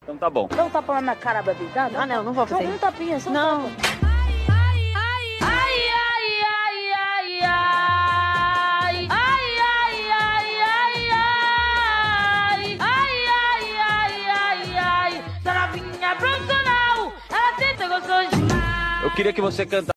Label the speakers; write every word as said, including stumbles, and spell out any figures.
Speaker 1: Então tá bom.
Speaker 2: Dá um tapa na minha cara, baby. Dá, dá.
Speaker 3: Ah, não, não vou fazer
Speaker 2: Só um
Speaker 3: isso.
Speaker 2: tapinha, só um
Speaker 3: Não.
Speaker 2: tapa.
Speaker 1: Eu queria que você cantasse.